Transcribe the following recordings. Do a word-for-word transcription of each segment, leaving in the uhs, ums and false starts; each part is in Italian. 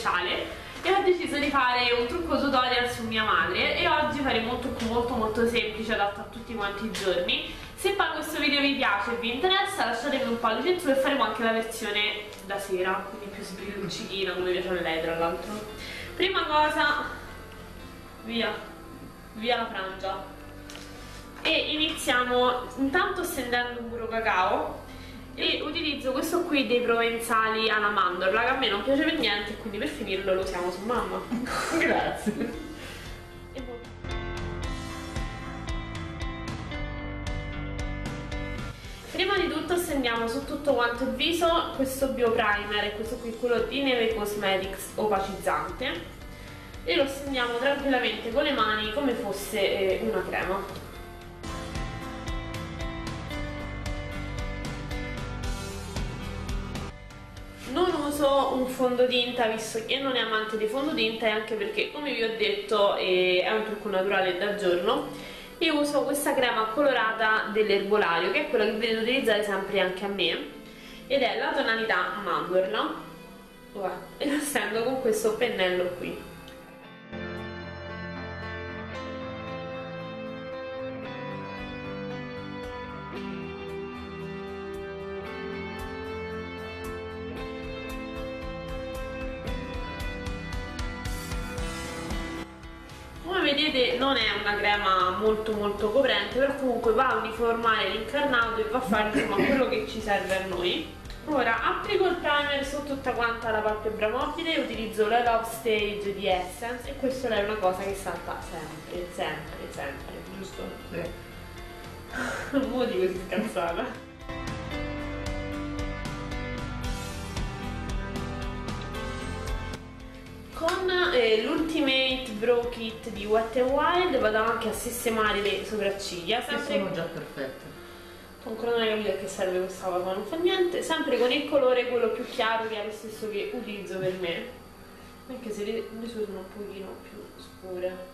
speciale e ho deciso di fare un trucco tutorial su mia madre e oggi faremo un trucco molto molto semplice, adatto a tutti quanti i giorni. Se poi questo video vi piace e vi interessa lasciatemi un pollice in su e faremo anche la versione da sera, quindi più sbrilluccichina come piace a lei tra l'altro. Prima cosa, via, via la frangia. E iniziamo intanto stendendo un burro cacao e utilizzo questo qui dei provenzali alla mandorla che a me non piace per niente e quindi per finirlo lo usiamo su mamma. Grazie. Prima di tutto stendiamo su tutto quanto il viso questo bio primer, e questo qui è quello di Neve Cosmetics opacizzante, e lo stendiamo tranquillamente con le mani come fosse eh, una crema. Non uso un fondotinta visto che non è amante di fondotinta e anche perché, come vi ho detto, eh, è un trucco naturale da giorno. Io uso questa crema colorata dell'erbolario, che è quella che vedo utilizzare sempre anche a me, ed è la tonalità mandorla. E lo stendo con questo pennello qui. Vedete, non è una crema molto molto coprente, però comunque va a uniformare l'incarnato e va a fare insomma quello che ci serve a noi. Ora applico il primer su tutta quanta la palpebra mobile e utilizzo la Love Stage di Essence, e questa è una cosa che salta sempre, sempre, sempre, giusto? Sì. Non di così scansata. Con eh, l'Ultimate Brow Kit di Wet n Wild vado anche a sistemare le sopracciglia. Che sono già perfette. Ancora non hai capito a che serve questa cosa, ma non fa niente. Sempre con il colore quello più chiaro, che è lo stesso che utilizzo per me, anche se le, le sue sono un pochino più scure.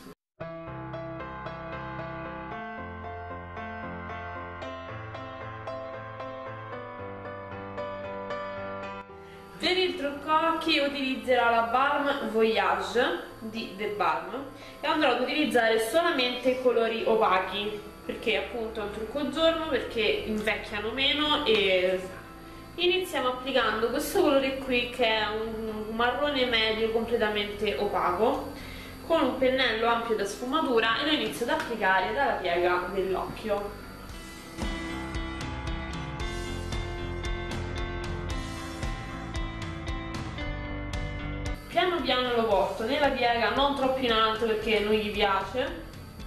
Per il trucco occhi utilizzerò la Balm Voyage di The Balm e andrò ad utilizzare solamente colori opachi, perché appunto è un trucco giorno, perché invecchiano meno. E iniziamo applicando questo colore qui, che è un marrone medio completamente opaco, con un pennello ampio da sfumatura, e lo inizio ad applicare dalla piega dell'occhio. Piano piano lo porto nella piega, non troppo in alto perché non gli piace,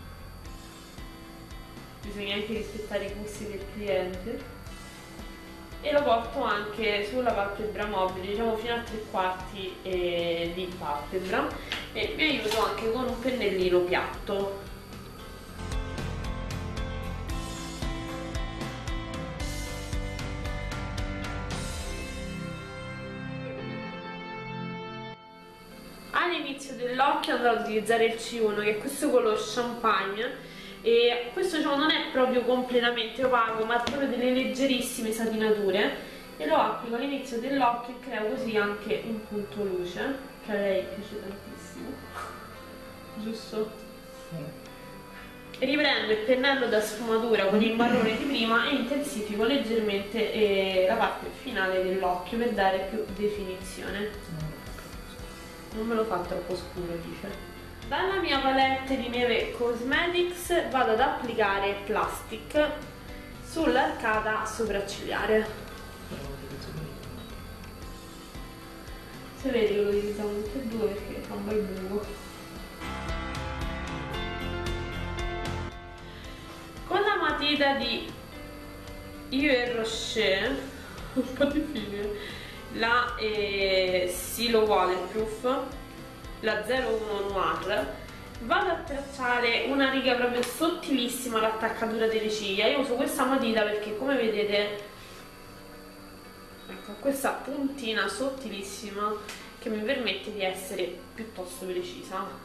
bisogna anche rispettare i gusti del cliente, e lo porto anche sulla palpebra mobile, diciamo fino a tre quarti eh, di palpebra, e mi aiuto anche con un pennellino piatto. All'inizio dell'occhio andrò ad utilizzare il C uno, che è questo color champagne, e questo diciamo non è proprio completamente opaco, ma ha proprio delle leggerissime satinature, e lo applico all'inizio dell'occhio e creo così anche un punto luce, che a lei piace tantissimo, giusto? Sì. Riprendo il pennello da sfumatura con il marrone di prima e intensifico leggermente eh, la parte finale dell'occhio per dare più definizione. Non me lo fa troppo scuro, dice. Dalla mia palette di Neve Cosmetics vado ad applicare Plastic sull'arcata sopraccigliare. Se vedi che lo utilizziamo tutti e due perché fa un bel buco. Con la matita di Yves Rocher, un po' difficile, la eh, Silo Waterproof, la zero uno Noir, vado a tracciare una riga proprio sottilissima all'attaccatura delle ciglia. Io uso questa matita perché, come vedete, ecco, questa puntina sottilissima che mi permette di essere piuttosto precisa.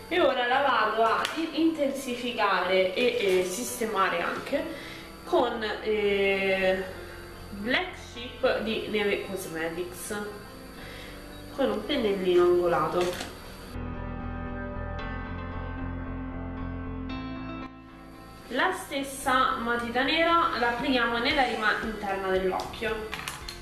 E ora la vado a intensificare e, e sistemare anche con eh, Black Sheep di Neve Cosmetics, con un pennellino angolato. La stessa matita nera la applichiamo nella rima interna dell'occhio.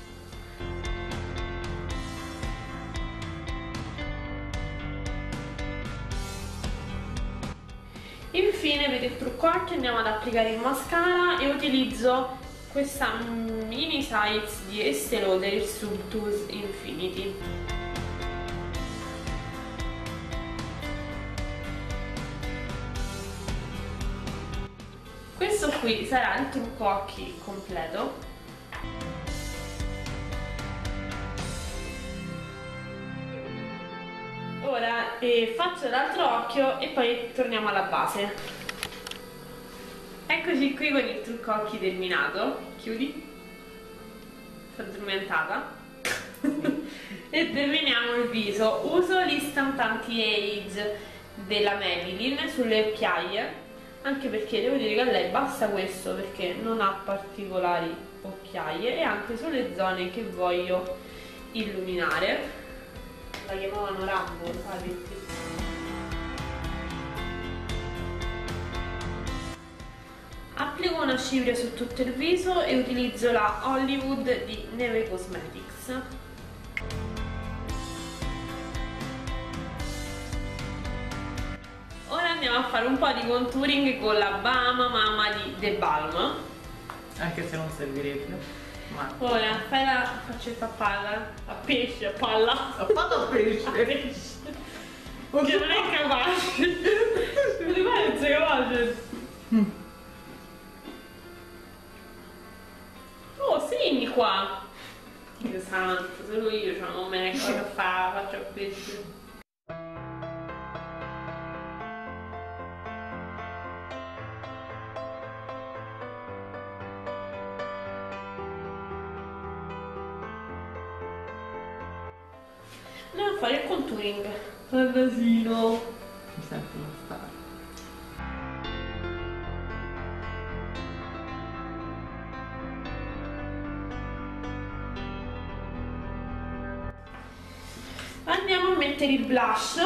Infine per il trucco occhio andiamo ad applicare il mascara e utilizzo questa mini size di Estée Lauder, il Subtuse Infinity. Questo qui sarà il trucco occhi completo. Ora eh, faccio l'altro occhio e poi torniamo alla base. Eccoci qui con il trucco occhi terminato. Chiudi. Sono addormentata. E terminiamo il viso. Uso l'Instant Anti-Age della Maybelline sulle occhiaie, anche perché devo dire che a lei basta questo perché non ha particolari occhiaie, e anche sulle zone che voglio illuminare. La chiamavano Rambo, sai? Applico una cipria su tutto il viso e utilizzo la Hollywood di Neve Cosmetics. Ora andiamo a fare un po' di contouring con la Bahama Mama di The Balm. Anche se non servirebbe. Ma... Ora fai la faccetta a palla, a pesce, a palla. Ho fatto a pesce. A pesce. Che non è capace. Non ti sei capace? Oh, segni qua. Dio santo, solo io cioè, non me ne cosa fa, faccio a pesce. Andiamo a fare il contouring al nasino. Mi sento una star. Andiamo a mettere il blush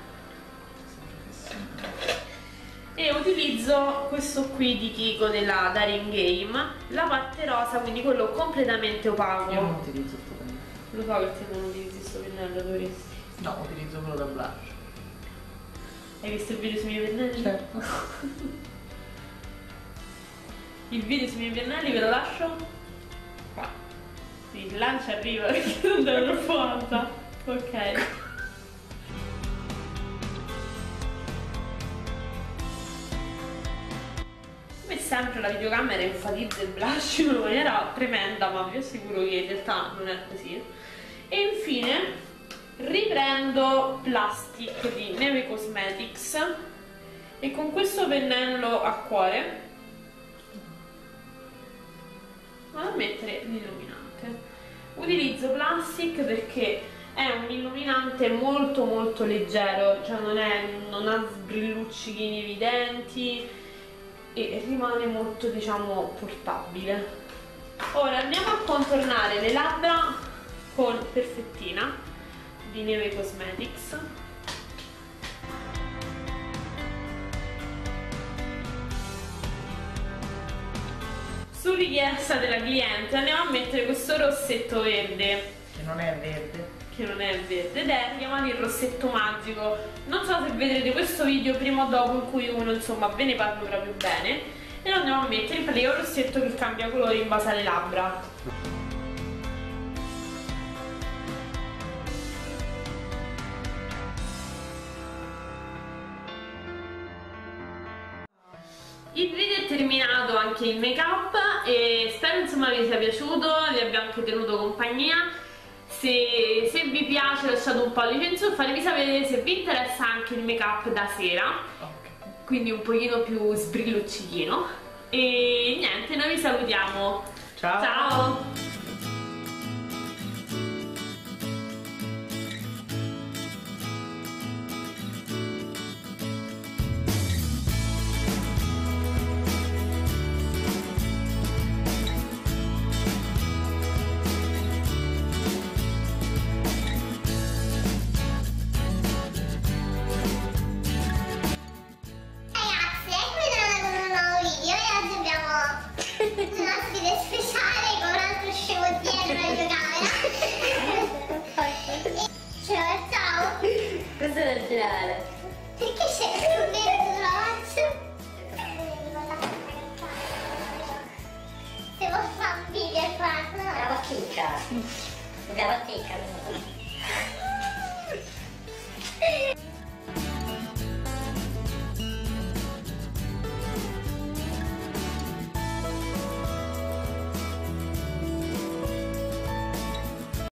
e utilizzo questo qui di Kiko della Daring Game, la parte rosa, quindi quello completamente opaco. Io non utilizzo sto pennello. Lo so che te non utilizzi sto pennello, dovresti. No, utilizzo quello da blush. Hai visto il video sui miei pennelli? Certo. Il video sui miei pennelli ve lo lascio qua. Sì, lancia arriva perché non te l'ho fatta. Ok. Come sempre la videocamera enfatizza il blush in una maniera tremenda, ma vi assicuro che in realtà non è così. E infine riprendo Plastic di Neve Cosmetics e con questo pennello a cuore vado a mettere l'illuminante. Utilizzo Plastic perché è un illuminante molto molto leggero, cioè non, è, non ha sbrilluccichini evidenti e rimane molto, diciamo, portabile. Ora andiamo a contornare le labbra con Perfettina di Neve Cosmetics. Su richiesta della cliente andiamo a mettere questo rossetto verde, Che non è verde. che non è verde ed è chiamato il rossetto magico. Non so se vedrete questo video prima o dopo in cui uno, insomma, ve ne parlo proprio bene, e lo andiamo a mettere in pratica un rossetto che cambia colore in base alle labbra. Il video è terminato anche il make up e spero, insomma, vi sia piaciuto, vi abbia anche tenuto compagnia. Se, se vi piace lasciate un pollice in su, fatemi sapere se vi interessa anche il make up da sera, Okay. quindi un pochino più sbrilluccichino. E niente, noi vi salutiamo. Ciao. Ciao. esagerare. Perché sei più dentro sulla faccia? Se vuoi fare un video qua, no? La pasticca. La pasticca.